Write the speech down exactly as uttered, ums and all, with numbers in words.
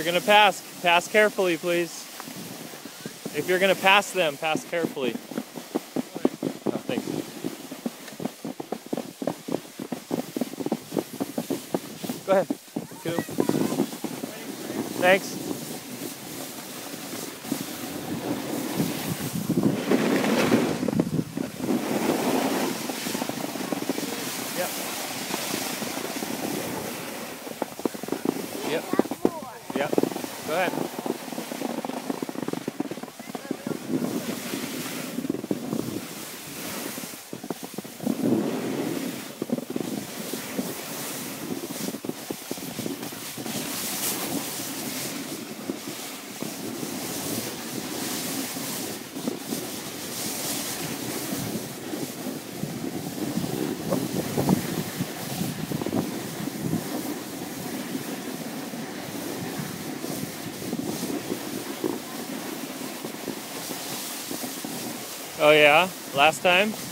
you're gonna pass, pass carefully, please. If you're gonna pass them, pass carefully. Oh, thanks. Go ahead. Two. Thanks. Yep. Yep. Yep. Go ahead. Oh yeah, last time?